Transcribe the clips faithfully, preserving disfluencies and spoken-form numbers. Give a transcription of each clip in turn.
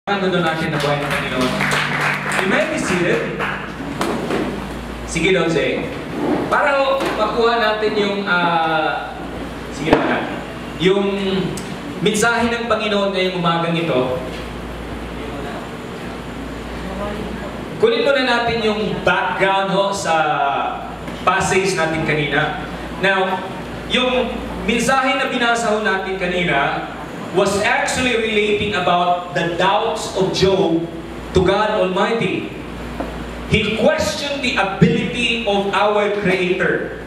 Ano doon natin na buhay ng Panginoon? You may be seated. Sige daw, Jay. Para ho, makuha natin yung, uh, sige na, yung mensahe ng Panginoon ngayong umagang ito. Kunin muna natin yung background ho sa passage natin kanina. Now, yung mensahe na binasa ho natin kanina was actually relating about the doubts of Job to God Almighty. He questioned the ability of our Creator.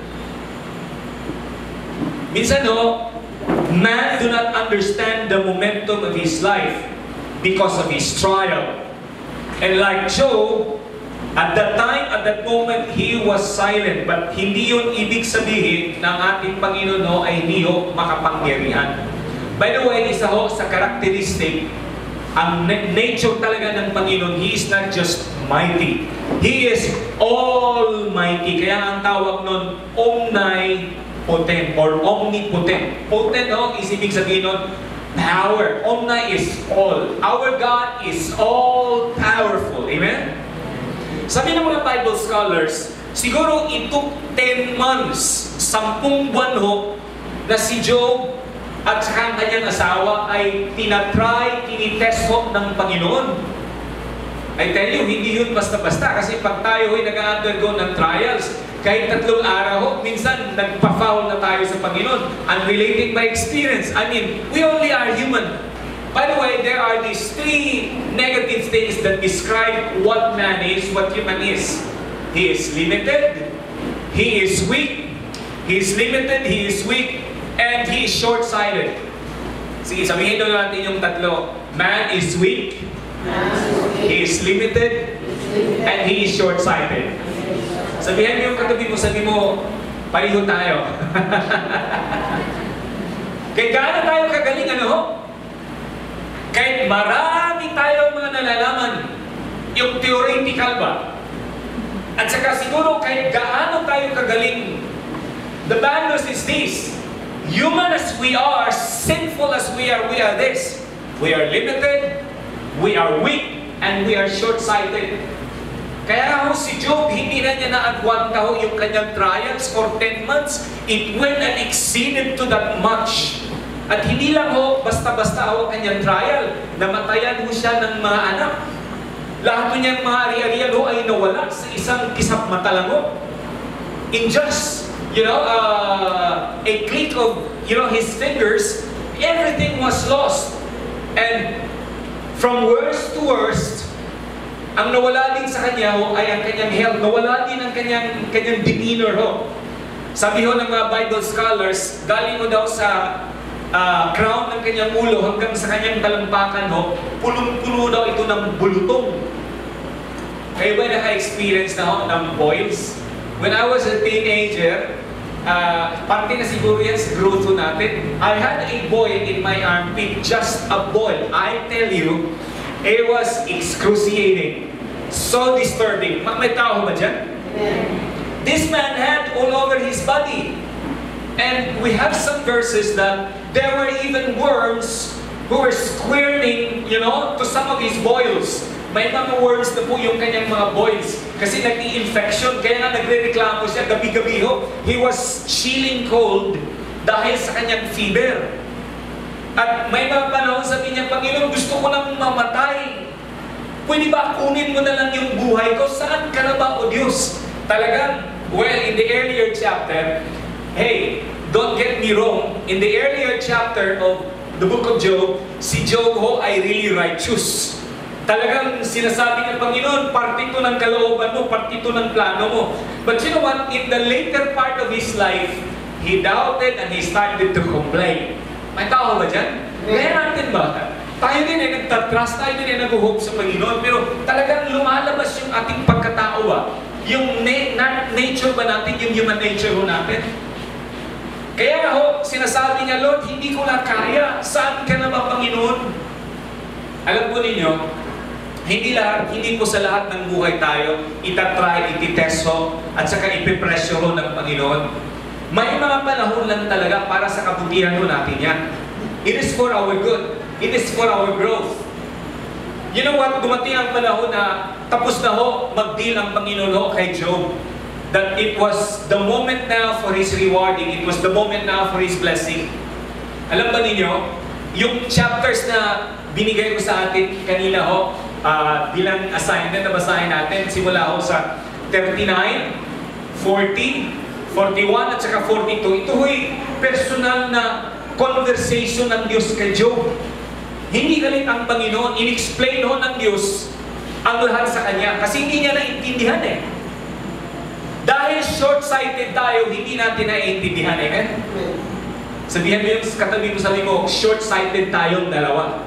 Minsan no, man do not understand the momentum of his life because of his trial. And like Job, at that time, at that moment, he was silent. But hindi yun ibig sabihin ng ating Panginoon no, ay hindi ho makapangyarihan. By the way, isa ho sa characteristic, ang nature talaga ng Panginoon, He is not just mighty. He is almighty. Kaya ang tawag nun, omnipotent or omnipotent. Potent ho, is ibig sabihin nun, power. Omni is all. Our God is all powerful. Amen? Sabi ng mga Bible scholars, siguro it took ten months, sampung buwan ho, na si Job at saka ang kanyang asawa ay tinatry, tinitest ho ng Panginoon. I tell you, hindi yun basta-basta. Kasi pag tayo ay nag-undergo ng trials, kahit tatlong araw ho, minsan nagpa-foul na tayo sa Panginoon. I'm relating by experience. I mean, we only are human. By the way, there are these three negative things that describe what man is, what human is. He is limited, he is weak, he is limited, he is weak, and he is short-sighted. Sige, sabihin daw natin yung tatlo. Man is weak, he is limited, and he is short-sighted. Sabihin mo yung katabi mo, sabi mo, pariho tayo. Kaya gaano tayo kagaling, ano? Kahit marami tayo mga nalalaman, yung theoretical ba? At saka siguro kahit gaano tayo kagaling, the bad news is this: human as we are, sinful as we are, we are this. We are limited, we are weak, and we are short-sighted. Kaya ho si Job, hindi na niya naagwanta ho yung kanyang trials for ten months. It went and exceeded to that much. At hindi lang ho, basta-basta ho kanyang trial. Namatayan ho siya ng mga anak. Lahat niyang mga ari-arian ho ay nawala sa isang kisap mata lang ho. In just you know, uh, a click of, you know, his fingers, everything was lost. And from worst to worst, ang nawala din sa kanya ho, ay ang kanyang health. Nawala din ang kanyang, kanyang demeanor ho. Sabi ho ng mga Bible scholars, galing ho daw sa uh, crown ng kanyang ulo hanggang sa kanyang talampakan ho, pulong-pulo daw ito ng bulutong. Kayo ba naka-experience na ho ng boils? When I was a teenager, uh, parte na siguro yan sa growth natin, I had a boil in my armpit, just a boil. I tell you, it was excruciating. So disturbing. May tao ba dyan? This man had all over his body. And we have some verses that there were even worms who were squirming, you know, to some of his boils. May mga worms na po yung kanyang mga boils. Kasi nag-i-infection, kaya nga nagre-reklamo siya gabi-gabi ho. He was chilling cold dahil sa kanyang fever. At may mga panahon sabi niya, Panginoon, gusto ko nang mamatay. Pwede ba kunin mo na lang yung buhay ko? Saan ka na ba, O Diyos? Talagang, well, in the earlier chapter, hey, don't get me wrong, in the earlier chapter of the book of Job, si Job ho ay really righteous. Talagang sinasabi ng Panginoon, parte ito ng kalooban mo, parte ito ng plano mo. But you know what? In the later part of his life, he doubted and he started to complain. May tao ba dyan? Kaya natin ba? Tayo din ay nagtatrust, tayo din ay nag-hope sa Panginoon, pero talagang lumalabas yung ating pagkatao ba? Yung na nature ba natin, yung human nature ho natin? Kaya ho, sinasabi niya, Lord, hindi ko na kaya. Saan ka na ba, Panginoon? Alam po ninyo, hindi lahat, hindi po sa lahat ng buhay tayo itatry, ititest ho, at saka ipipresyo ho ng Panginoon. May mga panahon lang talaga para sa kabutihan ho natin yan. It is for our good. It is for our growth. You know what? Dumating ang panahon na tapos na ho, mag-deal ang Panginoon ho kay Job. That it was the moment now for his rewarding. It was the moment now for his blessing. Alam ba ninyo, yung chapters na binigay ko sa atin kanina ho, uh, bilang assignment na basahin natin, simula ho sa thirty-nine, forty, forty-one at saka forty-two. Ito ho'y personal na conversation ng Diyos kay Job. Hindi galit ang Panginoon, in-explain ho ng Diyos ang lahat sa Kanya. Kasi hindi niya naintindihan eh. Dahil short-sighted tayo, hindi natin naiintindihan eh. Eh? Sabihan mo yung katabi mo, sabi mo, short-sighted tayong dalawa.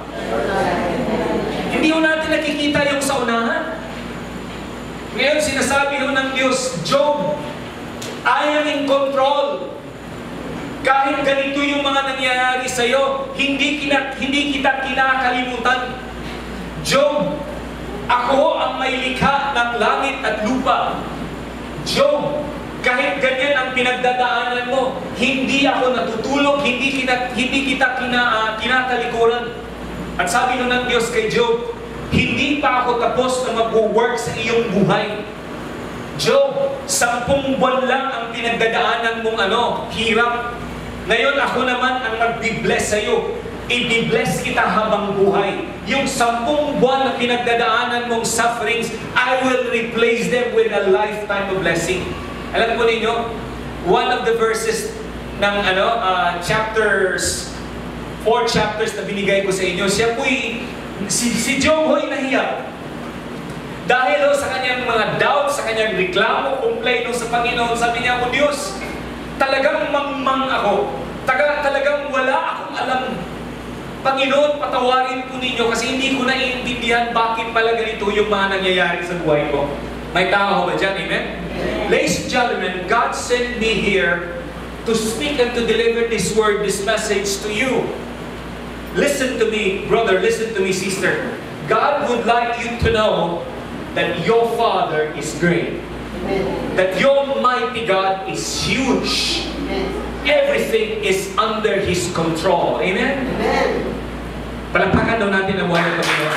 Hindi ho natin nakikita yung sa unahan. Ngayon, sinasabi ho ng Diyos, Job, I am in control. Kahit ganito yung mga nangyayari sa iyo, hindi, kita, hindi kita kinakalimutan. Job, ako ang may likha ng langit at lupa. Job, kahit ganyan ang pinagdadaanan mo, hindi ako natutulog, hindi kita, hindi kita kina, uh, kinatalikuran. At sabi nun ng Diyos kay Job, hindi pa ako tapos na mag-work sa iyong buhay. Job, sampung buwan lang ang pinagdadaanan mong ano, hirap. Ngayon ako naman ang mag-bless sa iyo. I-bless kita habang buhay. Yung sampung buwan na pinagdadaanan mong sufferings, I will replace them with a lifetime of blessing. Alam po ninyo, one of the verses ng ano, uh, chapters, four chapters na binigay ko sa inyo, siya po'y, si, si Job ho'y nahiya. Dahil oh, sa kanyang mga doubts, sa kanyang reklamo, complaint sa Panginoon, sabi niya, "O Diyos, talagang mangmang ako. Taga, talagang wala akong alam. Panginoon, patawarin po ninyo kasi hindi ko naiintindihan bakit pala ganito yung mga nangyayari sa buhay ko." May tao ba dyan? Amen? Amen. Ladies and gentlemen, God sent me here to speak and to deliver this word, this message to you. Listen to me, brother. Listen to me, sister. God would like you to know that your Father is great. Amen. That your mighty God is huge. Amen. Everything is under His control. Amen? Amen. Palakpakan daw natin ang buhay ng Panginoon.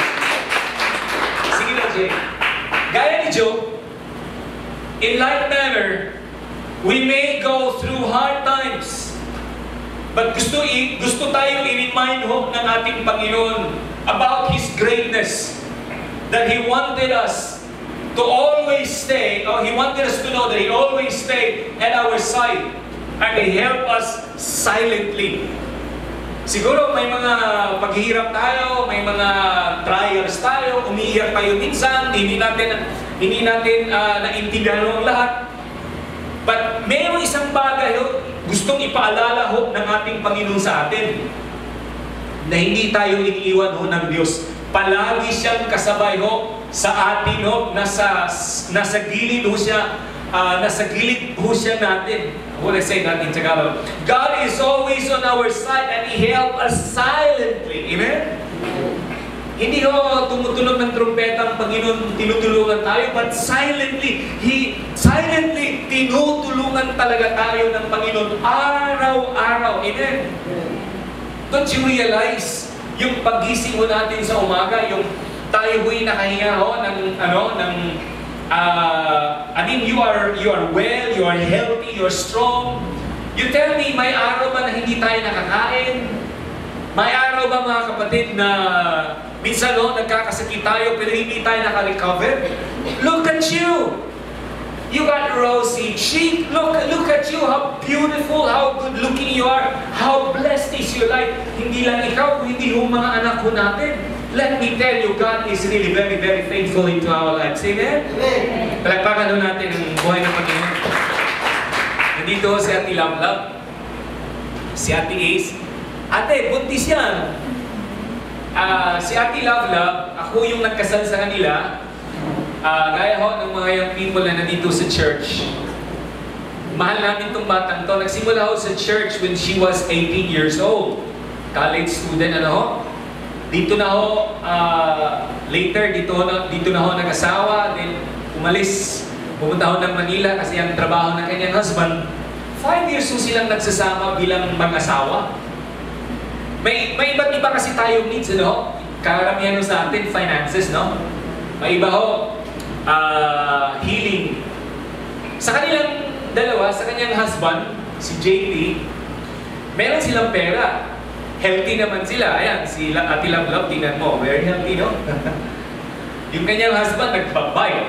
Sige lang, Jay. Gaya ni Job, in like manner, we may go through hard times. But gusto, i gusto tayo i-remind ho ng ating Panginoon about His greatness. That He wanted us to always stay, or He wanted us to know that He always stayed at our side. And He helped us silently. Siguro may mga paghihirap tayo, may mga trials tayo, umiiyak tayo minsan, hindi natin, hindi natin uh, naintindihan ang lahat. But mayroong isang bagay ho, gustong ipaalala ho ng ating Panginoon sa atin. Na hindi tayo iniiwan ho ng Diyos. Palagi siyang kasabay ho sa atin ho, nasa, nasa gilid ho siya, uh, nasa gilid ho siya natin. What I say that in Tagalog? God is always on our side and He helps us silently. Amen? Hindi ho tumutunog ng trumpeta ang Panginoon, tinutulungan tayo, but silently, He silently tinutulungan talaga tayo ng Panginoon araw-araw. Amen? Don't you realize yung pagising mo natin sa umaga, yung tayo ho'y nakahinga ho ng ano ng uh, I mean you are you are well, you are healthy, you are strong. You tell me, may araw ba na hindi tayo nakakain? May araw ba mga kapatid na minsan no, nagkakasakit tayo pero hindi tayo naka-recover? Look at you! You got rosy cheek. Look, look at you, how beautiful, how good looking you are. How blessed is your life. Hindi lang ikaw, hindi ho mga anak ko natin. Let me tell you, God is really very, very faithful into our lives. Amen? Amen. Palagpakan ho natin ang buhay ng Panginoon. Nandito si Ate Love Love. Si Ate Ace. Ate, buntis yan. Uh, si Ate Love Love, ako yung nagkasal sa kanila. Uh, gaya ho ng mga young people na nandito sa church. Mahal namin itong batang to. Nagsimula ho sa church when she was eighteen years old. College student, ano ho. Dito na ho, uh, later, dito na, dito na ho nag-asawa. Then, umalis. Pumunta ho ng Manila kasi ang trabaho ng kanyang husband. Five years ho silang nagsasama bilang mag-asawa. May, may iba't iba kasi tayong needs, ano? karamihan sa atin, finances, no? May iba ho, uh, healing. Sa kanilang dalawa, sa kanyang husband, si J P, meron silang pera. Healthy naman sila. Ayan, si Ate Love Love, tingnan mo, very healthy, no? Yung kanyang husband, nagbabay.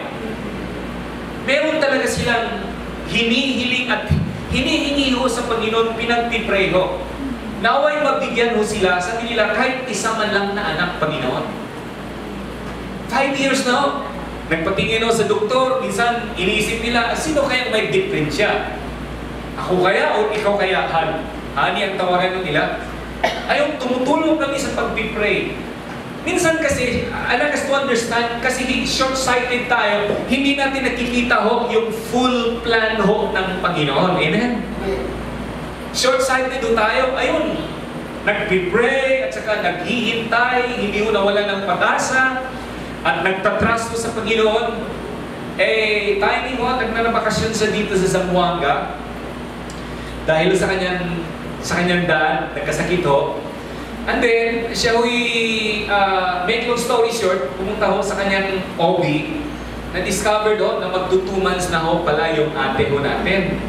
Meron talaga silang hinihiling at hinihingi ho sa Panginoon, pinagpipray ho. Naway mabigyan ho sila, sabi nila, kahit isa man lang na anak, Panginoon. Five years na ho. Nagpatingin ho sa doktor, minsan iniisip nila, sino kaya may diferensya? Ako kaya o ikaw kaya, Han? Hani ang tawagan nila. Ayong tumutulong kami sa pagpipray. Minsan kasi, I like us to understand, kasi short-sighted tayo, hindi natin nakikita ho yung full plan ho ng Panginoon. Amen? Short-sighted ho tayo, ayun, nagpipray at saka naghihintay, hindi ho nawala ng pag-asa, at nagtatrust ho sa Panginoon. Eh, timing ho, nagnanabakasyon siya dito sa Zamboanga, dahil sa kanyang, sa kanyang dad, nagkasakit ho. And then, siya ho'y, uh, make long story short, pumunta ho sa kanyang O B, na-discovered ho na magto two months na ho pala yung ate ho natin.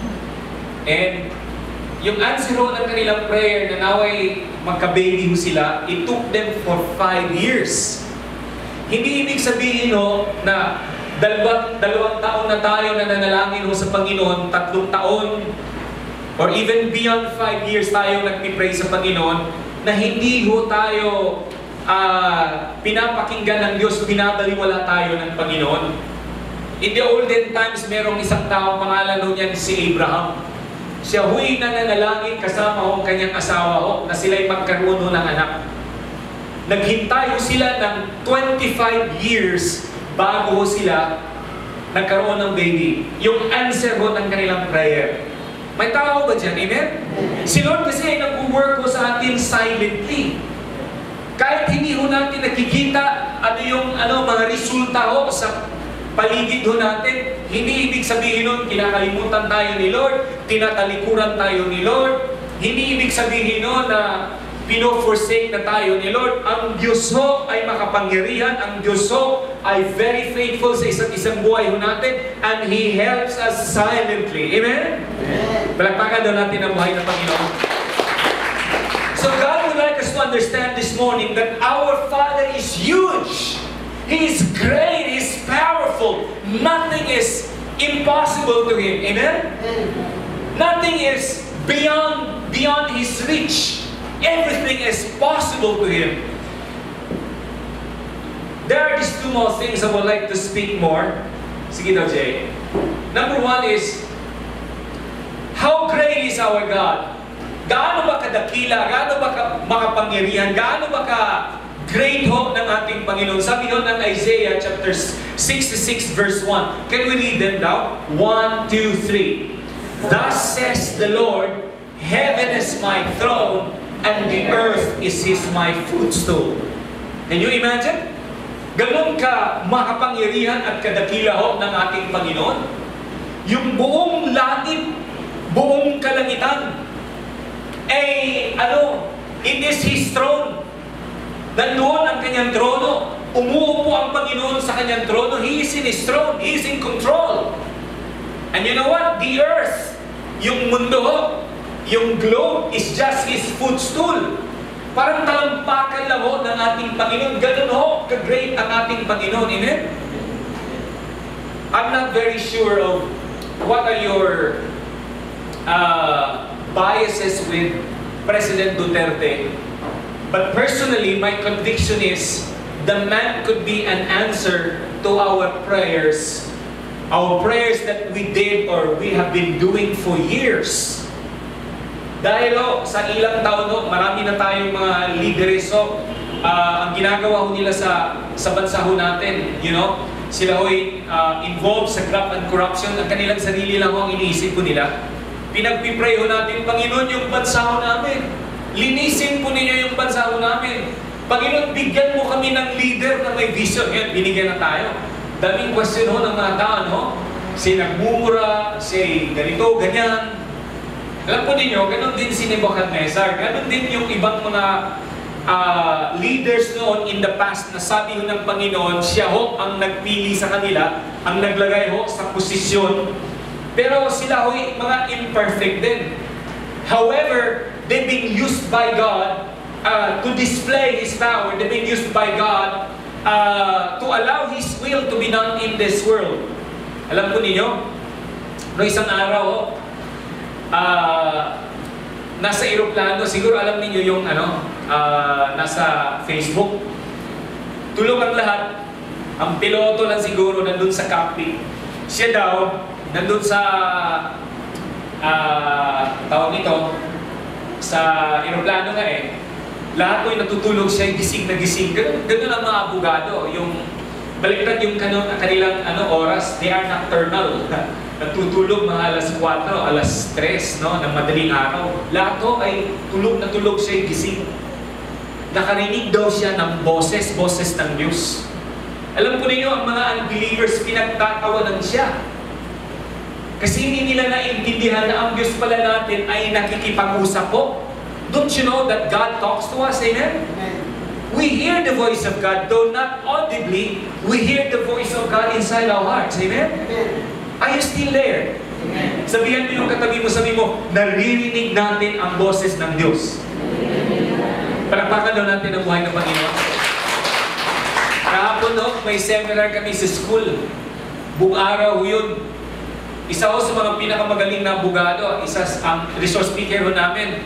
And, yung answer ho ng kanilang prayer na naway magka-baby ho sila, it took them for five years. Hindi ibig sabihin ho na dalawang, dalawang taon na tayo na nanalangin ho sa Panginoon, tatlong taon, or even beyond five years tayo nagpipray sa Panginoon, na hindi ho tayo uh, pinapakinggan ng Diyos, binabaliwala tayo ng Panginoon. In the olden times, merong isang tao, pangalan ho niyan si Abraham. Siya ho'y nananalangin kasama ho ang kanyang asawa ho, na sila'y magkaroon ho ng anak. Naghintay ho sila ng twenty-five years bago ho sila nagkaroon ng baby. Yung answer ho ng kanilang prayer. May tao ba dyan? Amen? Si Lord kasi ay nag-work ho sa atin silently. Kahit hindi ho natin nakikita ano yung ano, mga resulta ho sa paligid ho natin, hindi ibig sabihin nun, kinakalimutan tayo ni Lord, tinatalikuran tayo ni Lord, hindi ibig sabihin nun na pino-forsake na tayo ni Lord. Ang Diyos ho ay makapangyarihan, ang Diyos ho ay very faithful sa isa't isang buhay ho natin, and He helps us silently. Amen? Amen. Palakpakan daw natin ang buhay ng Panginoon. So God would like us to understand this morning that our Father is huge. He is great, He is powerful. Nothing is impossible to Him. Amen? Amen. Nothing is beyond, beyond His reach. Everything is possible to Him. There are these two more things I would like to speak more. Sige daw, Jay. Number one is, how great is our God? Gaano ba kadakila? Gaano ba ka makapangyarihan? Gaano ba ka great ho ng ating Panginoon? Sabi ho ng Isaiah chapter sixty-six verse one. Can we read them now? One, two, three. Thus says the Lord, heaven is my throne, and the earth is His my footstool. Can you imagine? Ganon ka makapangyarihan at kadakila ho ng ating Panginoon. Yung buong langit, buong kalangitan, eh, ano, it is His throne. Nandoon ang kanyang trono. Umuupo ang Panginoon sa kanyang trono. He is in His throne. He is in control. And you know what? The earth, yung mundo ho, yung globe is just His footstool. Parang talampakan lang ho ng ating Panginoon. Ganun ho, ka-great ang ating Panginoon. Amen? I'm not very sure of what are your uh, biases with President Duterte. But personally, my conviction is the man could be an answer to our prayers. Our prayers that we did or we have been doing for years. Dahil oh, sa ilang taon oh, marami na tayong mga leaders oh, uh, ang ginagawa ho nila sa sa bansa ho natin, you know, sila ho'y uh, involved sa graft and corruption, ang kanilang sarili lang ho ang iniisip ko nila. Pinagpipray ho natin, Panginoon, yung bansa ho namin. Linisin po ninyo yung bansa ho namin. Panginoon, bigyan mo kami ng leader na may vision. Yan, binigyan na tayo. Daming question ho ng mga tao, no? Si nagmumura, si ganito, ganyan. Alam po ninyo, ganun din si Nebuchadnezzar, ganun din yung ibang mga uh, leaders noon in the past na sabi ho ng Panginoon, siya ho ang nagpili sa kanila, ang naglagay ho sa posisyon. Pero sila ho mga imperfect din. However, they've been used by God uh, to display His power. They've been used by God uh, to allow His will to be done in this world. Alam po ninyo, no isang araw, uh, nasa eroplano, siguro alam niyo yung ano, uh, nasa Facebook. Tulog ang lahat. Ang piloto lang siguro nandun sa cockpit. Siya daw, nandun sa uh, tawag nito, sa eroplano nga eh. Lahat ko yung natutulog siya, gising na gising. Ganun, ganun ang mga abogado. Yung baliktad yung kanilang ano, oras, they are nocturnal. Natutulog mga alas kwatro, alas tres, no, ng madaling araw. Lahat to ay tulog na tulog siya, gising. Nakarinig daw siya ng boses, boses ng Diyos. Alam po ninyo, ang mga unbelievers, pinagtatawanan siya. Kasi hindi nila naintindihan na ang Diyos pala natin ay nakikipag-usap po. Don't you know that God talks to us? Amen? Amen. We hear the voice of God, though not audibly, we hear the voice of God inside our hearts. Amen? Amen. Are you still there? Amen. Sabihan mo yung katabi mo, sabi mo, naririnig natin ang boses ng Diyos. Palakpakan daw natin ang buhay ng Panginoon. Kahapon no, may seminar kami sa school. Buong araw yun. Isa ho sa mga pinakamagaling na abogado, isa ang resource speaker ho namin.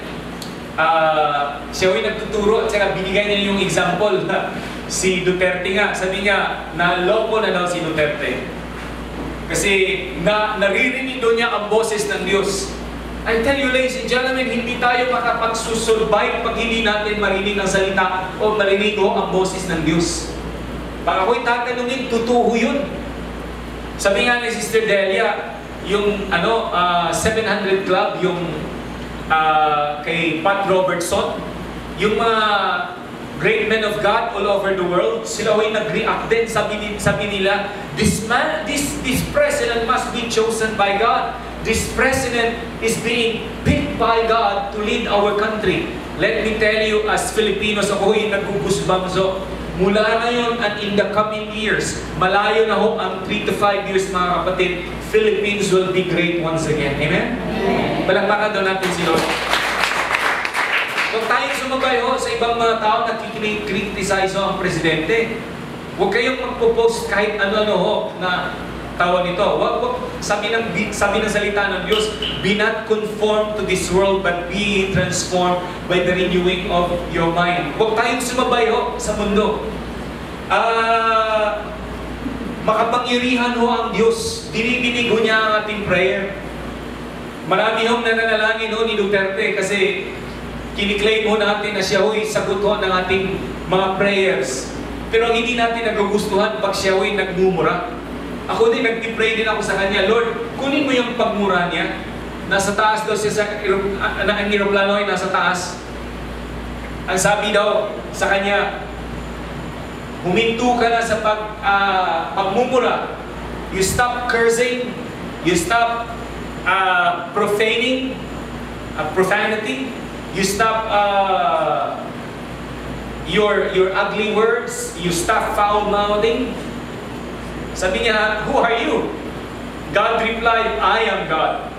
Uh, siya ho'y nagtuturo at saka binigay niya yung example. Si Duterte nga, sabi niya, naloko na daw si Duterte. Kasi na, naririnig doon niya ang boses ng Diyos. I tell you ladies and gentlemen, hindi tayo makapagsusurvive pag hindi natin marinig ang salita o marinig ko ang boses ng Diyos. Pag ako'y tatanungin, tutuho yun. Sabi nga ni Sister Delia, yung ano, uh, seven hundred Club, yung uh, kay Pat Robertson, yung mga great men of God all over the world, sila ho'y nag-react din, sabi, sabi nila, this man, this, this president must be chosen by God. This president is being picked by God to lead our country. Let me tell you, as Filipinos, ako ho'y nagugusbamso. Mula ngayon at in the coming years, malayo na ho ang three to five years mga kapatid, Philippines will be great once again. Amen? Amen. Palakpakan daw natin si Lord. Huwag tayong sumabay ho sa ibang mga tao na kikriticize ho ang presidente. Huwag kayong magpo-post kahit ano-ano ho na tawag nito. Huwag, huwag, sabi ng, sabi ng salita ng Diyos, be not conformed to this world, but be transformed by the renewing of your mind. Huwag tayong sumabay ho sa mundo. Ah... Uh, Makapangyarihan ho ang Diyos. Dinidinig ho niya ang ating prayer. Marami hong nananalangin ho ni Duterte kasi kiniklaim ho natin na siya ho'y sagot ho ng ating mga prayers. Pero hindi natin nagugustuhan pag siya ho'y nagmumura. Ako din, nagpipray din ako sa kanya, Lord, kunin mo yung pagmura niya. Nasa taas daw siya sa ang eroplano ay nasa taas. Ang sabi daw sa kanya, huminto ka na sa pag, uh, pagmumura. You stop cursing. You stop uh, profaning, uh, profanity. You stop uh, your, your ugly words. You stop foul-mouthing. Sabi niya, who are you? God replied, I am God.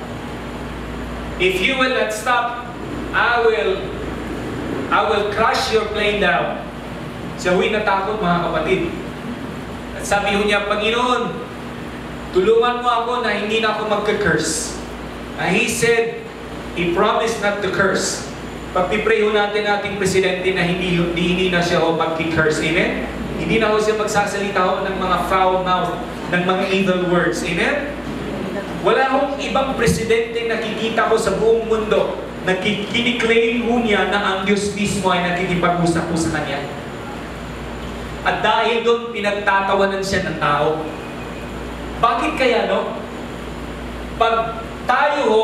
If you will not stop, I will, I will crush your plane down. Siya huwag natakot mga kapatid. At sabi ho niya, Panginoon, tulungan mo ako na hindi na ako magka-curse. And he said, he promised not to curse. Pagpipray ho natin ating presidente na hindi, hindi na siya ho magki-curse. Amen? Hindi na ho siya magsasalita ho ng mga foul mouth, ng mga evil words. Amen? Wala hong ibang presidente nakikita ko sa buong mundo na kiniklaim ho niya na ang Diyos mismo ay nakikipag-usap po sa kanya. At dahil doon, pinagtatawanan siya ng tao. Bakit kaya, no? Pag tayo ho,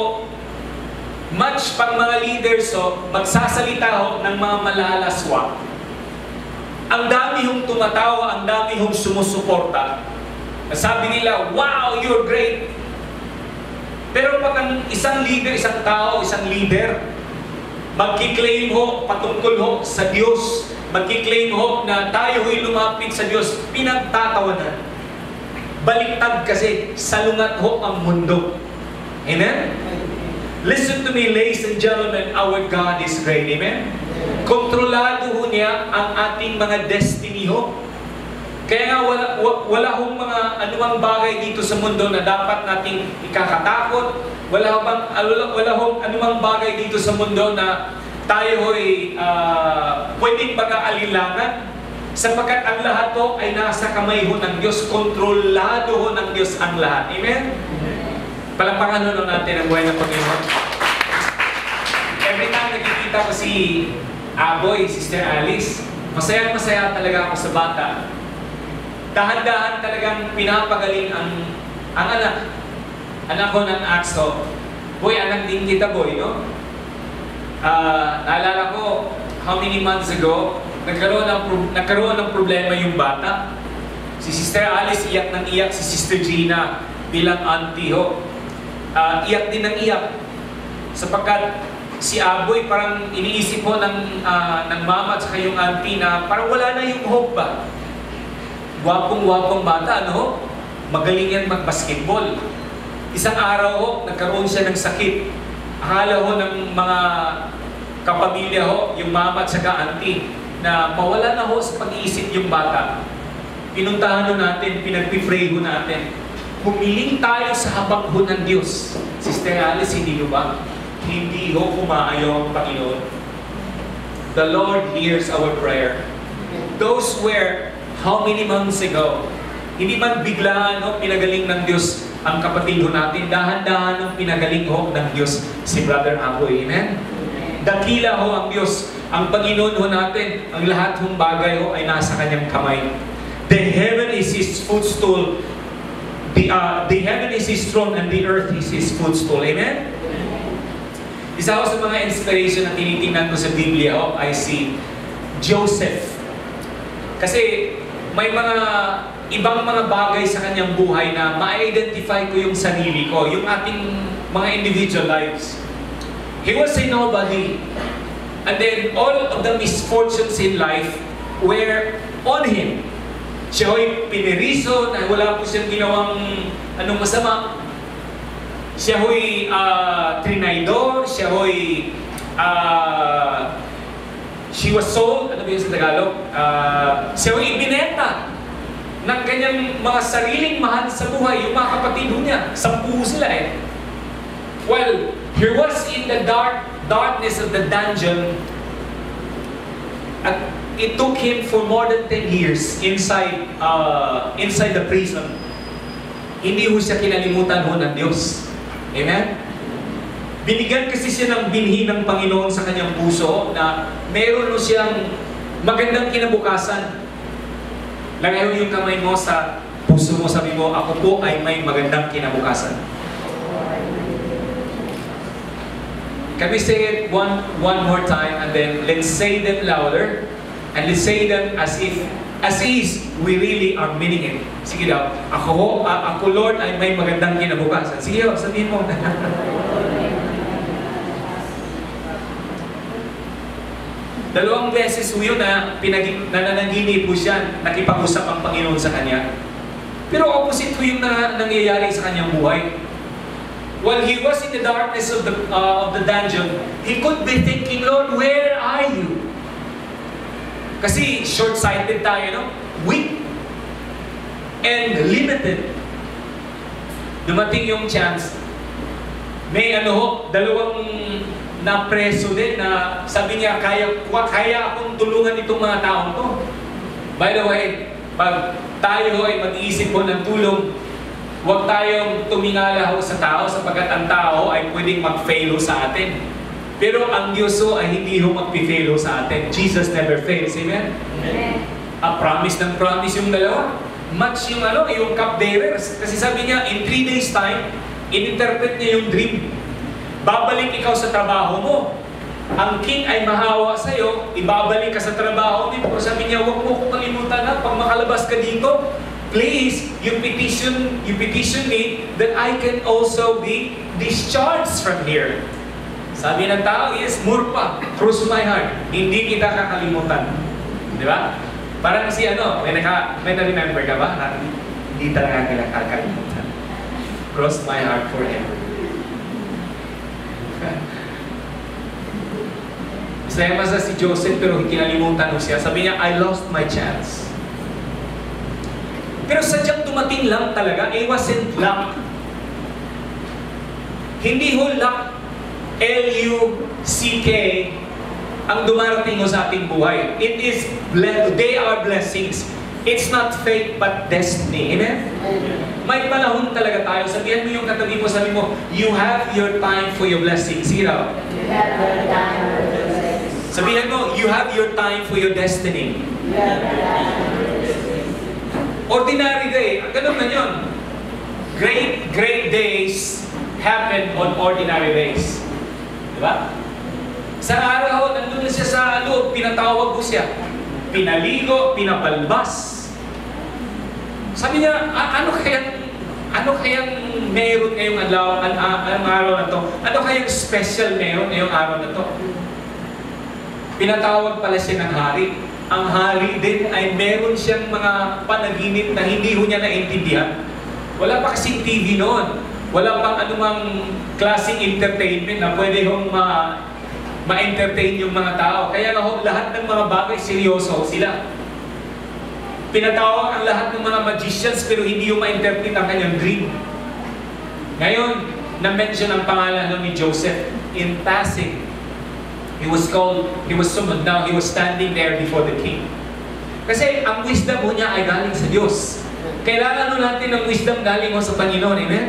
much pang mga leaders ho, magsasalita ho ng mga malalaswa, ang dami hong tumatawa, ang dami hong sumusuporta. Sabi nila, wow, you're great. Pero pag ang isang leader, isang tao, isang leader, magkiklaim ho patungkol ho sa Diyos, magkiklaim ho na tayo ho'y lumapit sa Diyos, pinagtatawanan. Baliktad kasi, salungat ho ang mundo. Amen? Listen to me, ladies and gentlemen, our God is great. Amen? Kontrolado ho niya ang ating mga destiny ho. Kaya nga wala, wala hong mga anumang bagay dito sa mundo na dapat nating ikakatakot. Wala bang wala, wala hong anumang bagay dito sa mundo na tayo ho'y uh, pwedeng mag-aalilangan, sapagkat ang lahat ho ay nasa kamay ho ng Diyos. Kontrolado ho ng Diyos ang lahat. Amen? Palampakan ho natin ang buhay ng Panginoon. Every time nakikita ko si Aboy, Sister Alice, masaya-masaya talaga ako sa bata. Dahan-dahan talagang pinapagaling ang ang anak. Anak ko ng Axo. Boy, anak din kita, boy, no? Uh, naalala ko, how many months ago, nagkaroon ng, nagkaroon ng problema yung bata. Si Sister Alice, iyak ng iyak. Si Sister Gina, bilang auntie ho, uh, iyak din ng iyak. Sapagkat si Aboy, parang iniisip ho ng, uh, ng mama at saka yung auntie na parang wala na yung hope ba? Wapong-wapong bata, ano? Magaling yan mag-basketball. Isang araw ho, nagkaroon siya ng sakit. Akala ho ng mga kapamilya ho, yung mama at saka auntie, na mawala na ho sa pag-iisip yung bata. Pinuntahan ho natin, pinag-pray ho natin. Humiling tayo sa habag ho ng Diyos. Sister Alice, hindi ho ba? Hindi ho kumaayaw ang Panginoon. The Lord hears our prayer. Those were how many months ago? Hindi man biglaan ho, pinagaling ng Diyos ang kapatid ho natin. Dahan-dahan ang pinagaling ho ng Diyos si Brother Aboy. Amen? Dakila ho ang Diyos. Ang Panginoon ho natin, ang lahat hong bagay ho ay nasa kanyang kamay. The heaven is His footstool. The, uh, the heaven is His throne and the earth is His footstool. Amen? Isa ho sa mga inspiration na tinitingnan ko sa Biblia ho, I see Joseph. Kasi may mga ibang mga bagay sa kanyang buhay na ma-identify ko yung sarili ko, yung ating mga individual lives. He was a nobody. And then all of the misfortunes in life were on him. Siya ho'y piniriso na wala po siyang ginawang anong masama. Siya ho'y uh, trinaydor, siya ho'y uh, she was sold, ano ba yun sa Tagalog? Uh, siya ho'y ibinenta ng kanyang mga sariling mahal sa buhay, yung mga kapatid niya. Sampu sila eh. Well, he was in the dark darkness of the dungeon, at it took him for more than ten years inside uh, inside the prison. Hindi ho siya kinalimutan ho ng Diyos. Amen? Binigyan kasi siya ng binhi ng Panginoon sa kanyang puso na meron ho siyang magandang kinabukasan. Lagay mo yung kamay mo sa puso mo, sabi mo, ako po ay may magandang kinabukasan. Can we say it one one more time and then let's say them louder and let's say them as if as is we really are meaning it. Sige daw, ako ho, uh, ako Lord ay may magandang kinabukasan. Sige ho, sabihin mo. Dalawang beses po yun na nananaginip po siya, nakipag-usap ang Panginoon sa kanya. Pero opposite po yung na, nangyayari sa kanyang buhay. While he was in the darkness of the, uh, of the dungeon, he could be thinking, Lord, where are you? Kasi short-sighted tayo, no? Weak and limited. Dumating yung chance. May ano ho, dalawang na preso din na sabi niya, kaya, kaya akong tulungan itong mga taong to. By the way, pag tayo ay mag-iisip po ng tulong, huwag tayong tumingala ho sa tao sapagkat ang tao ay pwedeng mag-fail ho sa atin. Pero ang Diyos ho ay hindi ho mag-fail ho sa atin. Jesus never fails. Amen? Amen. A promise ng promise yung dalawa. Match yung ano, yung cupbearers. Kasi sabi niya, in three days time, in-interpret niya yung dream. Babalik ikaw sa trabaho mo. Ang king ay mahawa sa'yo, ibabalik ka sa trabaho mo. Pero sabi niya, huwag mo kong kalimutan na pag makalabas ka dito, please, you petition, you petition me that I can also be discharged from here. Sabi ng tao, yes, murpa, cross my heart. Hindi kita kakalimutan. Di ba? Parang si ano, may, naka, may na-remember ka ba? Na, hindi talaga kita kakalimutan. Cross my heart forever. Masaya masa si Joseph pero kinalimutan mo siya. Sabi niya, I lost my chance. Pero sadyang dumating lang talaga, it wasn't luck. Hindi ho luck, L U C K, ang dumarating mo sa ating buhay. It is, they are blessings. It's not fate but destiny. Amen? May panahon talaga tayo. Sabihan mo yung katabi mo, sabi mo, you have your time for your blessings. Sige raw. You have your time for your blessings. Sabihan mo, you have your time for your destiny. You have your time for your blessings. Ordinary day. Ganun na yun. Great, great days happen on ordinary days. Diba? Sa araw, nandun na siya sa loob, pinatawag ko siya. Pinaligo, pinapalbas. Sabi niya, ano kayang, ano kayang meron ngayong adlaw, an, an, an, araw na to? Ano kayang special meron ngayong araw na to? Pinatawag pala siya ng hari. Ang hari din ay meron siyang mga panaginip na hindi ho niya naintindihan. Wala pa kasing T V noon. Wala pang anumang klaseng entertainment na pwede hong ma, ma-entertain yung mga tao. Kaya nga ho, lahat ng mga bagay seryoso sila. Pinatawag ang lahat ng mga magicians pero hindi yung ma-interpret ang kanyang dream. Ngayon, na-mention ang pangalan ni Joseph in passing. He was called, he was summoned. Now he was standing there before the king. Kasi ang wisdom mo niya ay galing sa Diyos. Kailangan nun natin ng wisdom galing mo sa Panginoon. Amen?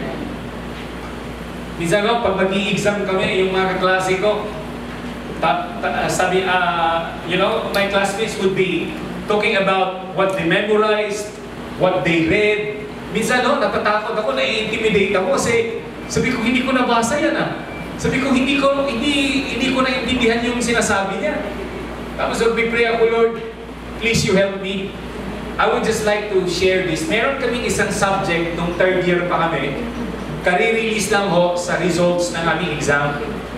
Minsan no, pag mag-i-exam kami, yung mga kaklase ko, ta, ta, sabi, uh, you know, my classmates would be talking about what they memorized, what they read. Minsan no, natatakot ako, nai-intimidate ako kasi sabi ko, hindi ko nabasa yan ah. Sabi ko, hindi ko, hindi, hindi ko naintindihan yung sinasabi niya. Tapos magpipray ako, Lord, please you help me. I would just like to share this. Meron kaming isang subject nung third year pa kami. Kari-release lang ho sa results ng aming exam.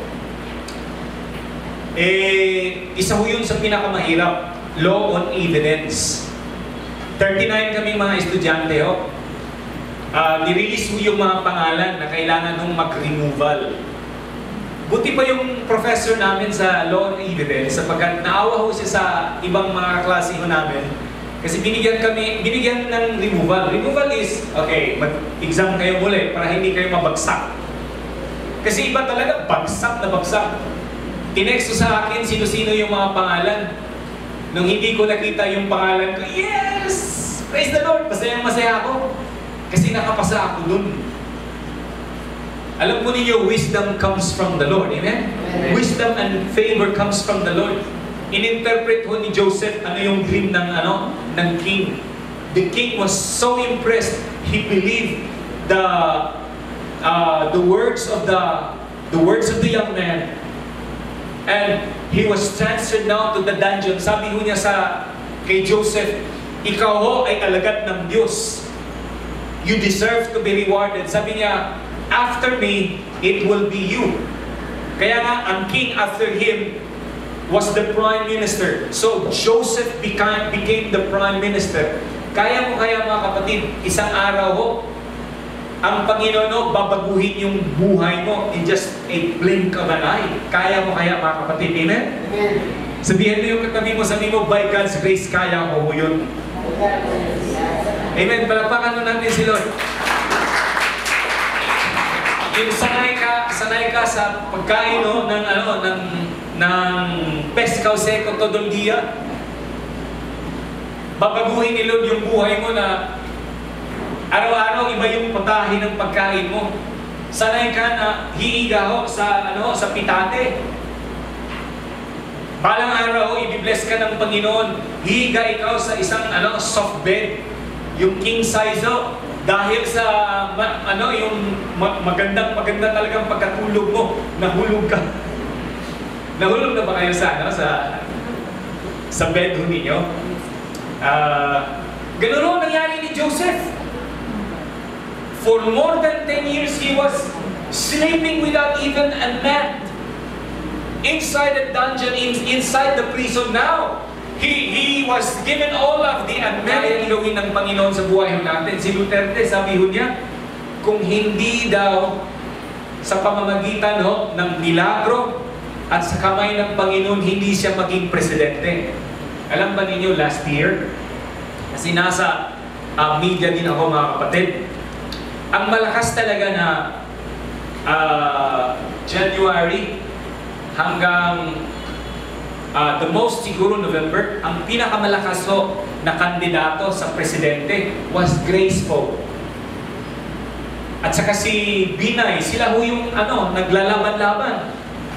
Eh, isa ho yun sa pinakamahirap. Law on evidence. thirty-nine kaming mga estudyante ho. Uh, nirelease ho yung mga pangalan na kailangan nung mag-removal. Buti pa yung professor namin sa law on evidence sapagkat naawa ho siya sa ibang mga klase ho namin. Kasi binigyan kami, binigyan ng removal. Removal is, okay, mag-exam kayo muli para hindi kayo mabagsak. Kasi iba talaga, bagsak na bagsak. Tinexto sa akin sino-sino yung mga pangalan. Nung hindi ko nakita yung pangalan ko, yes! Praise the Lord! Masayang-masaya ako. Kasi nakapasa ako dun. Alam po ninyo, wisdom comes from the Lord. Amen? Amen. Wisdom and favor comes from the Lord. In-interpret ho ni Joseph ano yung dream ng ano ng king. The king was so impressed. He believed the uh, the words of the the words of the young man, and he was transferred now to the dungeon. Sabi ho niya sa kay Joseph, ikaw ho ay alagad ng Diyos. You deserve to be rewarded. Sabi niya, after me, it will be you. Kaya nga ang king after him was the prime minister. So Joseph became, became the prime minister. Kaya mo kaya mga kapatid, isang araw ho, ang Panginoon ho, babaguhin yung buhay mo in just a blink of an eye. Kaya mo kaya mga kapatid, amen? Amen. Sabihin mo yung katabi mo, sabi mo, by God's grace, kaya ko ho yun. Amen. Palakpakan mo natin si Lord. Yung sanay ka, sanay ka sa pagkain no, ng ano, ng ng pescao seco todo el día. Babaguhin ni Lord yung buhay mo na araw-araw iba yung putahe ng pagkain mo. Sanay ka na hiiga ho sa ano sa pitate. Balang araw i-bless ka ng Panginoon. Hiiga ikaw sa isang ano soft bed, yung king size ho. Dahil sa ma, ano yung ma, magandang maganda talagang pagkatulog mo, nahulog ka. Nahulog na ba kayo sa ano sa sa bed ninyo? Uh, ganun ho nangyari ni Joseph. For more than ten years he was sleeping without even a mat. inside the dungeon, in, inside the prison now. He, he was given all of the amenities gawin ng Panginoon sa buhay natin. Si Duterte, sabi ho niya, kung hindi daw sa pamamagitan ho, ng milagro at sa kamay ng Panginoon, hindi siya maging presidente. Alam ba ninyo, last year, kasi nasa uh, media din ako mga kapatid, ang malakas talaga na uh, January hanggang uh, the most siguro November, ang pinakamalakas ho na kandidato sa presidente was Grace Poe. At saka si Binay, sila ho yung ano, naglalaban-laban.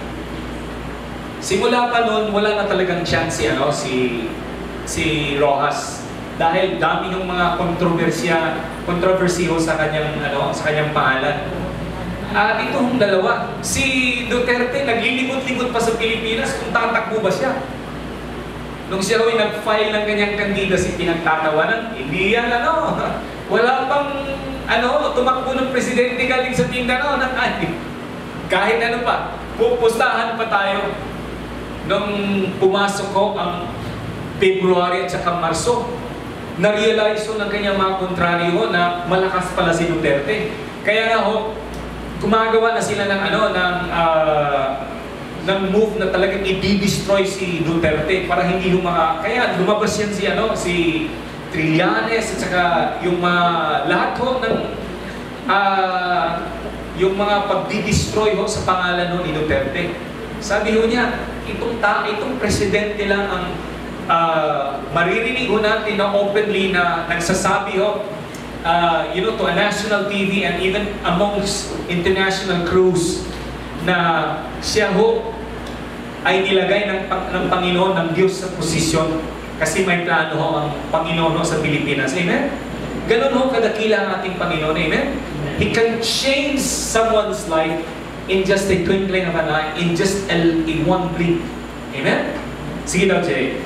Simula pa noon, wala na talagang chance si, ano, si, si Rojas. Dahil dami yung mga kontrobersya, kontrobersiyo sa kanyang, ano, sa kanyang pangalan. At ito hong dalawa, si Duterte naglilibot-libot pa sa Pilipinas kung tatakbo ba siya. Nung siya ho'y nag-file ng kanyang candidacy, pinagtatawanan, hindi yan ano, wala pang ano, tumakbo ng presidente galing sa Mindanao ng ay, kahit ano pa, pupustahan pa tayo. Nung pumasok ko ang February at saka Marso, na-realize ko ng kanyang mga kontraryo na malakas pala si Duterte. Kaya nga ho, gumagawa na sila ng ano, ng uh, ng move na talagang i-destroy si Duterte para hindi humaka. Kaya lumabas yan si ano, si Trillanes at saka yung mga lahat ho ng uh, yung mga pagdi-destroy ho sa pangalan ho ni Duterte. Sabi ho niya, itong ta itong presidente lang ang uh, maririnig ho natin na openly na nagsasabi ho uh, you know, to a national T V and even amongst international crews na siya ho ay nilagay ng, ng Panginoon, ng Diyos sa posisyon. Kasi may plano ho ang Panginoon ho sa Pilipinas. Amen? Ganun ho kadakila ang ating Panginoon. Amen? He can change someone's life in just a twinkling of an eye, in just a, in one blink. Amen? Sige daw, Jay.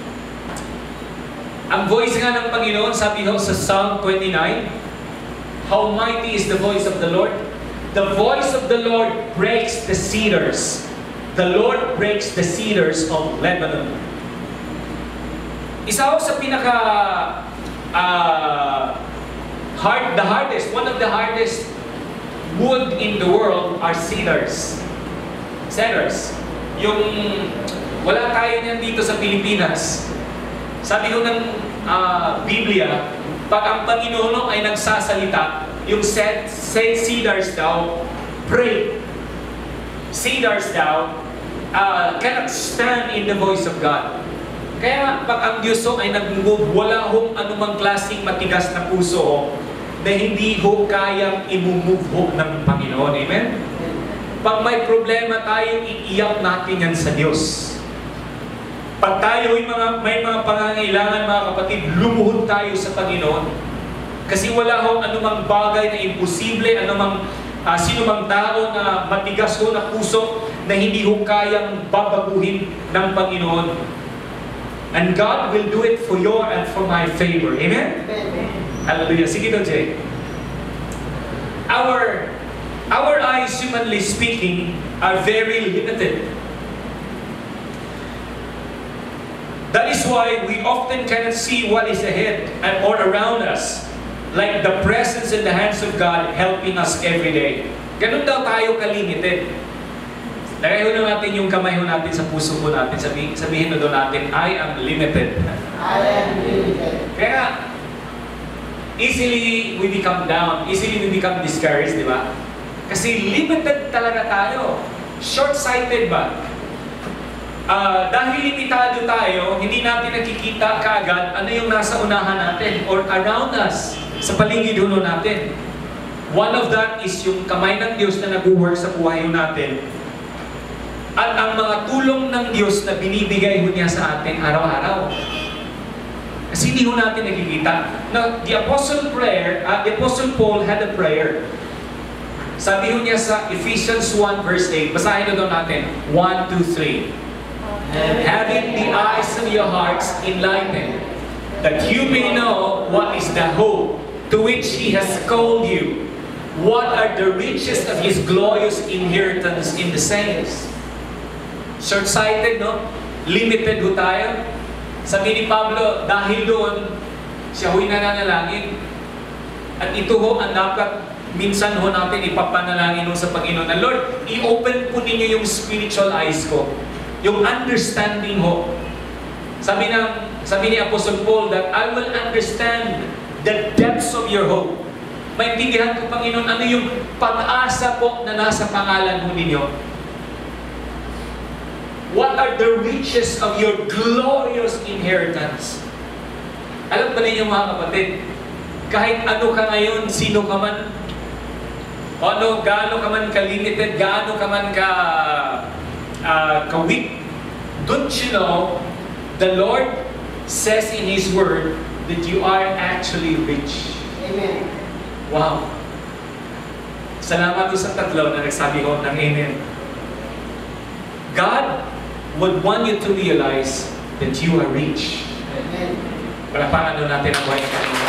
Ang voice nga ng Panginoon, sabi ho sa Psalm twenty-nine, how mighty is the voice of the Lord? The voice of the Lord breaks the cedars. The Lord breaks the cedars of Lebanon. Isa ho sa pinaka uh, hard, the hardest, one of the hardest wood in the world are cedars. Cedars. Yung wala tayo niyan dito sa Pilipinas. Sabi ko ng uh, Biblia, pag ang Panginoon ay nagsasalita, yung set, set cedars daw, pray. Cedars daw, uh, cannot stand in the voice of God. Kaya pag ang Diyos ho ay nag-move, wala hong anumang klaseng matigas na puso ho, na hindi ho kayang i-move ho ng Panginoon. Amen? Pag may problema tayo, iiyak natin yan sa Diyos. Pag tayo ay mga, may mga pangangailangan, mga kapatid, lumuhod tayo sa Panginoon. Kasi wala hong anumang bagay na imposible, anumang uh, sinumang tao na matigas ho na puso na hindi ho kayang babaguhin ng Panginoon. And God will do it for your and for my favor. Amen? Amen. Hallelujah. Sige daw, Jay. Our, our eyes, humanly speaking, are very limited. That is why we often cannot see what is ahead and or around us, like the presence in the hands of God helping us every day. Ganun daw tayo kalimited. Lagay ho na natin yung kamay ho natin sa puso ko natin. Sabihin, sabihin na doon natin, I am limited. I am limited. Kaya, easily we become down. Easily we become discouraged, di ba? Kasi limited talaga tayo. Short-sighted ba? Uh, dahil limitado tayo, hindi natin nakikita kaagad ano yung nasa unahan natin or around us, sa paligid hulo natin. One of that is yung kamay ng Diyos na nag-work sa buhay natin. At ang mga tulong ng Diyos na binibigay ho niya sa atin araw-araw. Kasi hindi ho natin nakikita. Now, the Apostle prayer, uh, the Apostle Paul had a prayer. Sabi ho niya sa Ephesians one verse eight, basahin na daw natin, one, two, three. Having the eyes of your hearts enlightened, that you may know what is the hope to which He has called you, what are the riches of His glorious inheritance in the saints. Short-sighted, no? Limited ho tayo. Sabi ni Pablo, dahil doon, siya ho'y nananalangin. At ito ho ang dapat minsan ho natin ipapanalangin ho sa Panginoon na, Lord, i-open po ninyo yung spiritual eyes ko. Yung understanding ho. Sabi, ng, sabi ni Apostle Paul that I will understand the depths of your hope. Maintindihan ko, Panginoon, ano yung pag-asa po na nasa pangalan mo ninyo. What are the riches of your glorious inheritance? Alam ba ninyo mga kapatid, kahit ano ka ngayon, sino ka man, o ano, gaano ka man ka-limited, gaano ka man ka, uh, ka-weak, don't you know, the Lord says in His Word that you are actually rich. Amen. Wow. Salamat doon sa tatlo na nagsabi ko ng Amen. God would want you to realize that you are rich. Amen. Palapakan doon natin ang buhay kanina.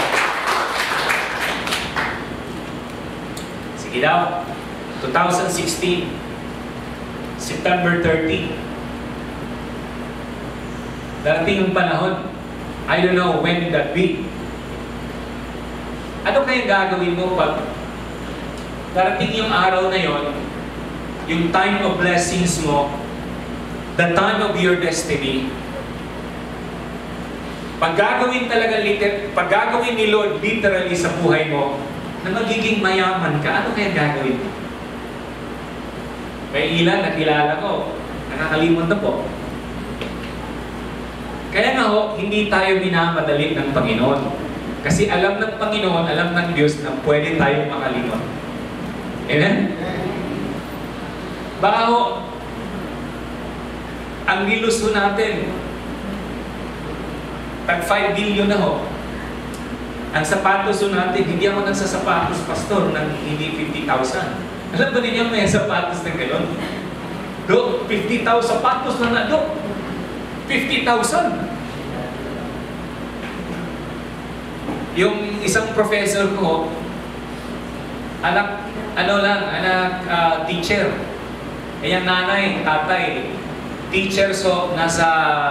Sige daw. twenty sixteen, September thirtieth. Darating yung panahon. I don't know when that be. Ano kaya gagawin mo pag darating yung araw na yon, yung time of blessings mo, the time of your destiny, pag gagawin talaga, pag gagawin ni Lord literally sa buhay mo, na magiging mayaman ka, ano kaya gagawin mo? May ilan na kilala ko, nakakalimot na po. Kaya nga ho, hindi tayo minamadali ng Panginoon. Kasi alam ng Panginoon, alam ng Diyos na pwede tayong makalimot. Amen? Baka ho, ang niluso natin, tag five billion na ho. Ang sapatos ho natin, hindi ako nagsasapatos, pastor, ng hindi fifty thousand. Alam ba ninyo may sapatos na gano'n? Do, fifty thousand sapatos na na, do. fifty thousand. Yung isang professor ko, anak, ano lang, anak, uh, teacher. Kaya nanay, tatay, teacher, so nasa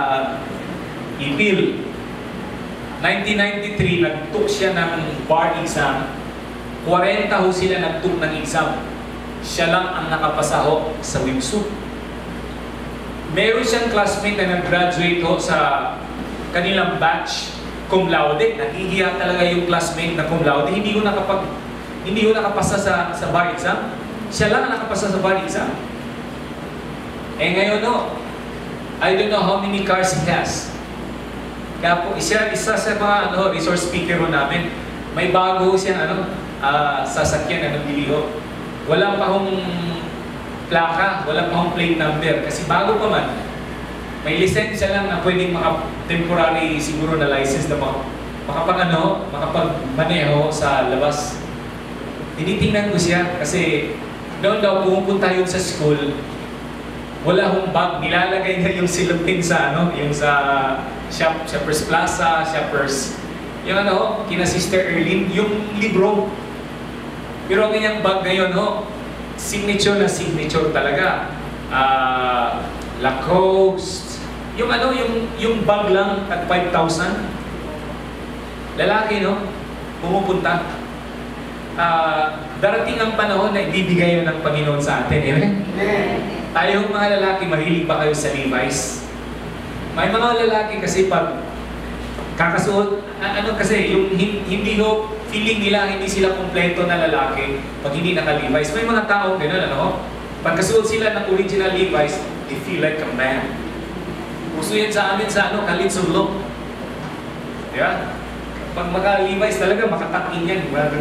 Ipil. nineteen ninety-three, nag-took siya ng bar exam. forty ho sila nag-took ng exam. Siya lang ang nakapasa ho sa Wimsu. Meron siyang classmate na nag-graduate ho sa kanilang batch, cum laude. Nahihiya talaga yung classmate na cum laude. Hindi ko nakapag, hindi ko nakapasa sa, sa bar exam. Siya lang ang nakapasa sa bar exam. Eh ngayon no, I don't know how many cars he has. Kaya po, isa, isa sa mga ano, resource speaker ho namin, may bago siya ano, uh, sasakyan na nagbili ho. Wala pa hong plaka, wala pa hong plate number. Kasi bago pa man, may lisensya lang na pwedeng maka-temporary siguro na license na maka, makapag-ano, makapag-maneho sa labas. Tinitingnan ko siya kasi doon daw pumupunta yun sa school, wala hong bag, nilalagay niya yung silupin sa ano, yung sa shop, Shoppers Plaza, Shoppers, yung ano, kina Sister Erlyn, yung libro. Pero ang kanyang bag ngayon, ho, signature na signature talaga. Uh, Lacoste, yung ano, yung, yung bag lang at five thousand. Lalaki, no? Pumupunta. Uh, darating ang panahon na ibibigay yun ng Panginoon sa atin. Amen? Amen. Tayong mga lalaki, mahilig ba kayo sa Levi's? May mga lalaki kasi pag kakasuot, ano kasi, yung hindi ho, feeling nila hindi sila kompleto na lalaki pag hindi naka-Levi's. May mga tao gano'n, ano? Pagkasuot sila ng original Levi's, they feel like a man. Uso yan sa amin sa ano, Kalitsun look. Diba? Pag maka-Levi's talaga, makatakin yan. Diba?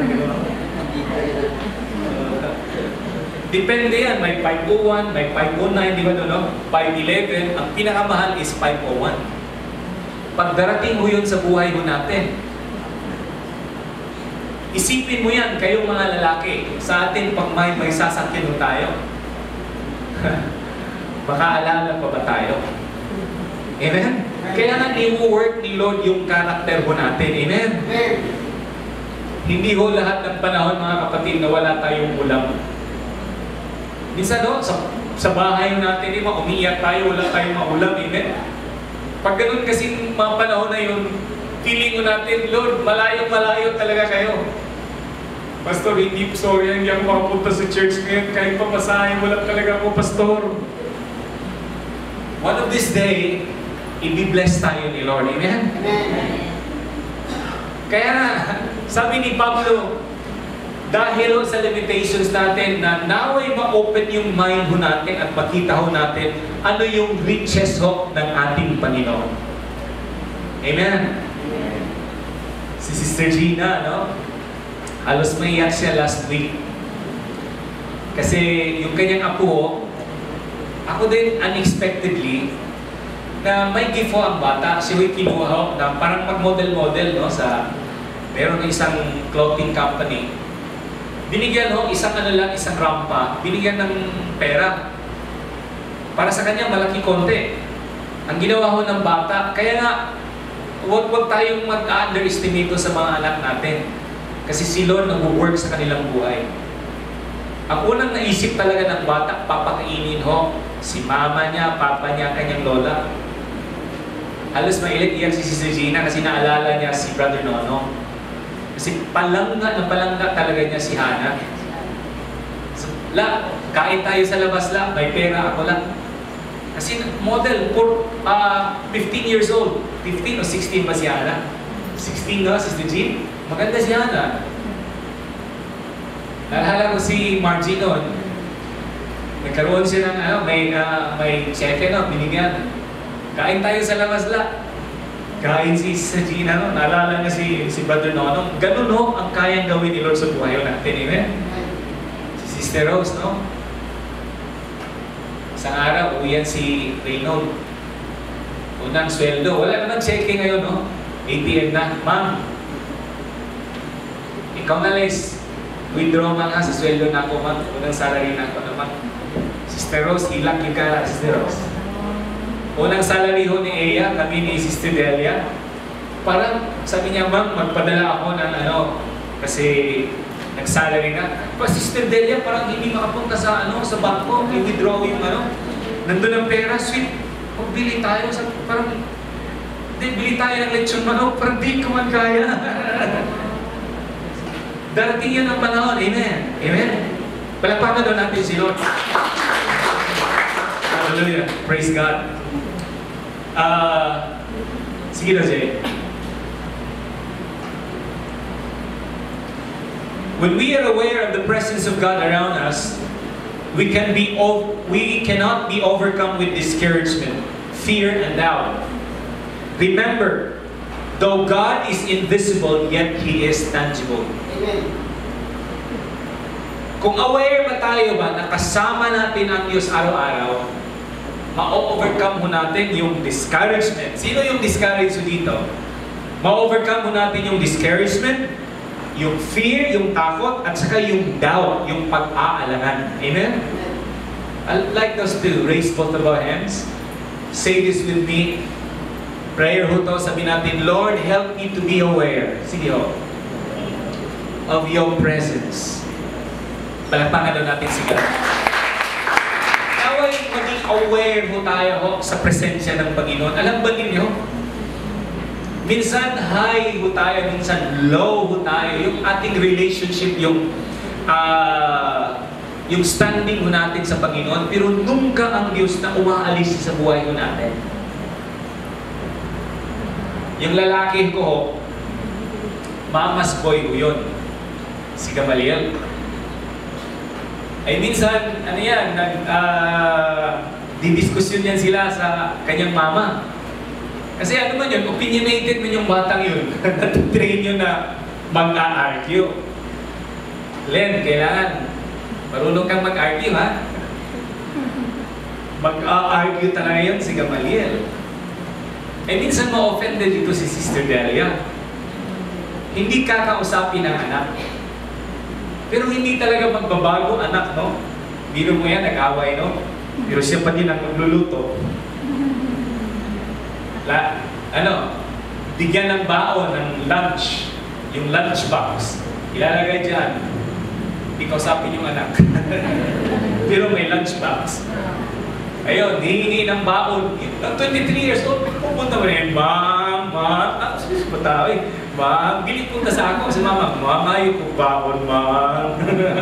Depende yan, may five oh one, may five oh nine, di ba doon, no? five eleven, ang pinakamahal is five oh one. Pag darating mo yun sa buhay mo natin, isipin mo yan, kayong mga lalaki, sa atin pag may, may sasakyan mo tayo, baka alala pa ba tayo? Amen? Kaya nga i-work ni Lord yung karakter mo natin. Amen? Amen. Hindi ho lahat ng panahon, mga kapatid, na wala tayong ulam. Minsan no, sa sa bahay natin, di ba, umiiyak tayo, wala tayong maulam, amen? Pag ganun kasi mga panahon na yun, feeling ko natin, Lord, malayo-malayo talaga kayo. Pastor, hindi, sorry, hindi ako makapunta sa church ngayon, kahit pamasahe, wala talaga ako, Pastor. One of this day, i-bless tayo ni Lord, amen? Amen. Kaya, sabi ni Pablo, dahil sa limitations natin na naway ma-open yung mind ho natin at makita ho natin ano yung riches ho ng ating Panginoon. Amen? Si Sister Gina, no? Halos maiyak siya last week. Kasi yung kanyang apo ho, ako din unexpectedly, na may gift ho ang bata, siya ho'y kinuha ho, na parang mag-model-model, no? Sa, meron isang clothing company. Binigyan ho, isang ano lang, isang rampa, binigyan ng pera. Para sa kanya, malaki konti. Ang ginawa ho ng bata, kaya nga, huwag huwag tayong mag-underestimate sa mga anak natin. Kasi si Lord nag-work sa kanilang buhay. Ang unang naisip talaga ng bata, papakainin ho, si mama niya, papa niya, kanyang lola. Halos mailit-iyak si Sister Gina kasi naalala niya si Brother Nono. Kasi palangga na palangga talaga niya si Hana. So, la, kain tayo sa labas la, may pera ako lang. Kasi model, for uh, fifteen years old. fifteen o sixteen ba si Hana? sixteen na, Sister Jean? Maganda si Hana. Naalala ko si Margie noon. Nagkaroon siya ng ano, may, uh, may cheque no, binigyan. Kain tayo sa labas la. Kain si Sister Gina, no? Naalala niya si, si Brother Nono. Ganun no, ang kayang gawin ni Lord sa buhay natin, amen? Si Sister Rose, no? Isang araw, uwian si Reynold. Unang sweldo. Wala naman checking ngayon, no? A T M na. Ma'am, ikaw na, Les. Withdraw man nga sa sweldo na ako, ma'am. Unang salary na ako naman. Sister Rose, ilak yung ka, Sister Rose. Unang salary ho ni Eya, kami ni Sister Delia. Parang sabi niya, ma'am, magpadala ako ng ano, kasi nag-salary na. Pa Sister Delia, parang hindi makapunta sa ano, sa bangko, i-withdraw yung ano. Nandun ang pera, sweet. Magbili tayo sa, parang, hindi, bili tayo ng lechon manok, parang di ko man kaya. Darating yan ang panahon, amen. Amen. Palakpakan doon natin si Lord. Hallelujah. Praise God. Uh, sige na, Jay. When we are aware of the presence of God around us, we can be we cannot be overcome with discouragement, fear, and doubt. Remember, though God is invisible, yet He is tangible. Amen. Kung aware ba tayo ba na kasama natin ang Diyos araw-araw, ma-overcome mo natin yung discouragement. Sino yung discouraged dito? Ma-overcome mo natin yung discouragement, yung fear, yung takot, at saka yung doubt, yung pag-aalangan. Amen? I'd like us to raise both of our hands. Say this with me. Prayer ho to, sabi natin, Lord, help me to be aware. Sige ho. Of your presence. Palakpakan daw natin si God. Naway maging aware ho tayo ho sa presensya ng Panginoon. Alam ba ninyo? Minsan high ho tayo, minsan low ho tayo. Yung ating relationship, yung uh, yung standing ho natin sa Panginoon. Pero nunca ang Diyos na umaalis sa buhay ho natin. Yung lalaki ko ho, mama's boy ho yun. Si Gamaliel. Ay minsan, ano yan, nag, uh, didiskusyon yan sila sa kanyang mama. Kasi ano man yun, opinionated man yung batang yun. Natitrain yun na mag-a-argue. Len, kailangan marunong kang mag-argue, ha? Mag-a-argue talaga yun si Gamaliel. Eh minsan ma-offended dito si Sister Delia. Hindi kakausapin ang anak. Pero hindi talaga magbabago anak, no? Biro mo yan, nag-away, no? Pero siya pa din ang magluluto. La, ano, bigyan ng baon ng lunch, yung lunch box, ilalagay dyan. ikaw sapin yung anak. Pero may lunchbox. Ayun, hihingi ng baon. twenty-three years old, pupunta mo rin, Ma'am, Ma'am, ah, sus, bata eh. Ma'am, gilit punta sa ako kasi Mama, Mama, yung baon, Ma'am.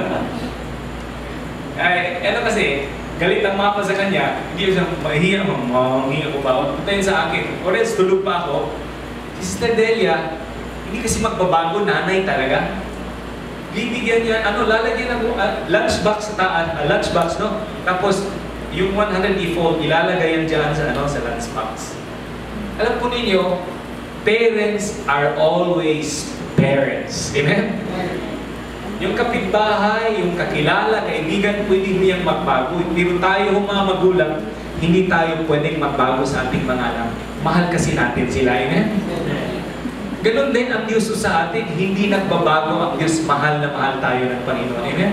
Ay, ano kasi, galit ang mama sa kanya, hindi siya mahihiya, Ma'am, hingi ako baon. Punta yun sa akin. O rin, tulog pa ako. Si Sister Delia, hindi kasi magbabago, nanay talaga. Bibigyan niya, ano, lalagyan ng uh, lunchbox sa taan, uh, lunchbox, no? Tapos, yung one hundred e-fold, ilalagay yan dyan sa, ano, sa lunchbox. Alam po ninyo, parents are always parents. Amen? Yung kapitbahay, yung kakilala, kaibigan, pwede mo yung magbago. Pero tayo, mga magulang, hindi tayo pwedeng magbago sa ating mga anak. Mahal kasi natin sila. Amen? Ganon din ang Diyos sa atin, hindi nagbabago ang Diyos, mahal na mahal tayo ng Panginoon. Amen?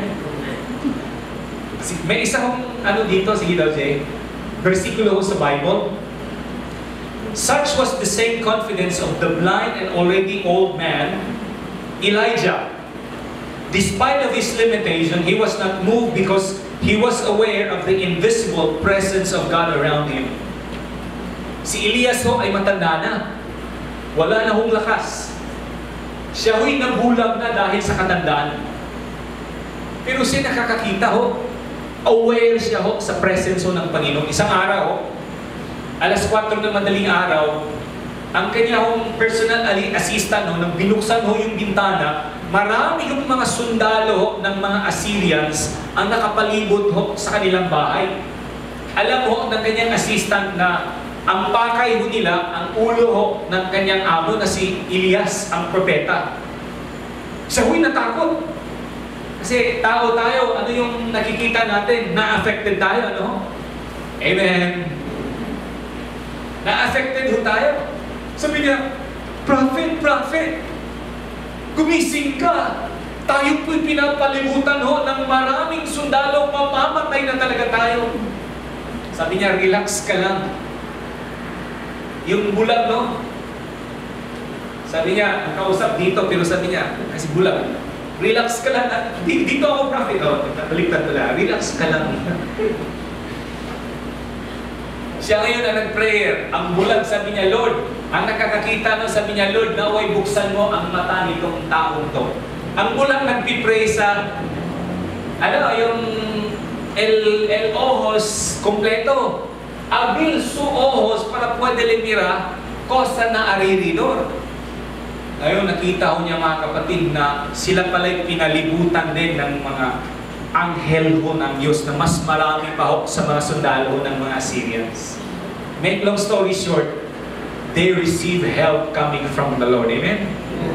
May isang ano dito, sige daw Jay, versikulo sa Bible. Such was the same confidence of the blind and already old man, Elijah. Despite of his limitation, he was not moved because he was aware of the invisible presence of God around him. Si Elias ho ay matanda na. Wala na hong lakas. Siya ho'y nabulag na dahil sa katandaan. Pero siya nakakakita ho. Aware siya ho sa presence ho ng Panginoon. Isang araw ho, alas kwatro ng madaling araw, ang kanya hong personal assistant ho, nang binuksan ho yung bintana, marami yung mga sundalo ho, ng mga Assyrians ang nakapalibot ho sa kanilang bahay. Alam ho ng kanyang assistant na ang pakay ho nila, ang ulo ho ng kanyang amo na si Elias, ang propeta. Siya ho'y natakot. Kasi tao tayo, ano yung nakikita natin? Na-affected tayo, ano? Amen. Na-affected ho tayo. Sabi niya, Prophet, Prophet, gumising ka. Tayo po'y pinapalibutan ho ng maraming sundalo, mamamatay na talaga tayo. Sabi niya, relax ka lang. Yung bulag, no? Sabi niya, ang kausap dito, pero sabi niya, kasi bulag, relax ka lang. Dito ako, Prophet. Oh, baliktad pala. Relax ka lang. Siya ngayon ang nag-prayer. Ang bulag, sabi niya, Lord, ang nakakakita, no, sabi niya, Lord, naway buksan mo ang mata nitong taong to. Ang bulag nagpipray sa, ano, yung El, El Ojos kompleto. Abil su ojos para puede le mira cosa na ariridor. Ngayon, nakita ko niya mga kapatid na sila pala'y pinalibutan din ng mga anghel ho ng Diyos na mas marami pa ho sa mga sundalo ng mga Assyrians. Make long story short, they receive help coming from the Lord. Amen?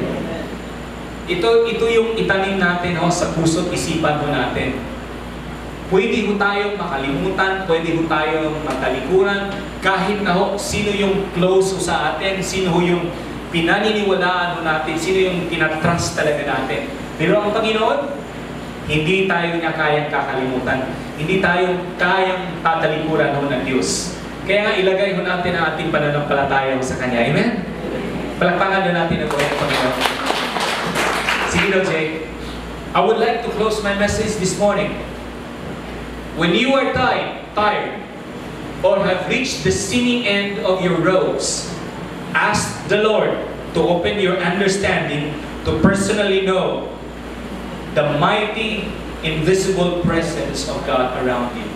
Ito, ito yung itanim natin ho, sa puso't isipan ho natin. Pwede ho tayong makalimutan, pwede ho tayong matalikuran, kahit na ho, sino yung close ho sa atin, sino ho yung pinaniniwalaan ho natin, sino yung tinatrust talaga natin. Pero ang Panginoon, hindi tayo niya kayang kakalimutan. Hindi tayo kayang tatalikuran ho ng Diyos. Kaya nga ilagay ho natin ang ating pananampalataya sa Kanya. Amen? Palakpakan na natin ang buhay ng Panginoon. Sige daw, Jay. I would like to close my message this morning. When you are tired, tired, or have reached the sinning end of your ropes, ask the Lord to open your understanding to personally know the mighty, invisible presence of God around you.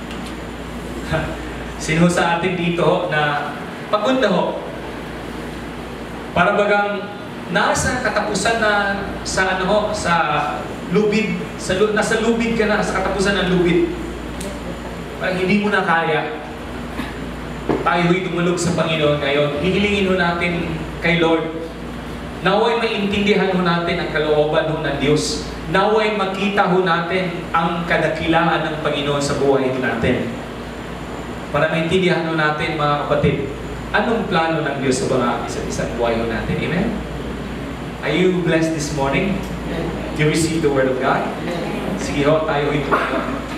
Sino sa atin dito na pagod na ho? Para bagang nasa katapusan na sa ano ho, sa lubid, sa, nasa lubid ka na, sa katapusan ng lubid. Parang hindi mo na kaya. Tayo'y dumulog sa Panginoon ngayon. Hihilingin ho natin kay Lord. Naway maintindihan ho natin ang kalooban ho ng Diyos. Naway makita ho natin ang kadakilaan ng Panginoon sa buhay natin. Para maintindihan ho natin, mga kapatid, anong plano ng Diyos sa mga isa't isang buhay ho natin. Amen? Are you blessed this morning? Do you receive the Word of God? Sige ho, tayo ito.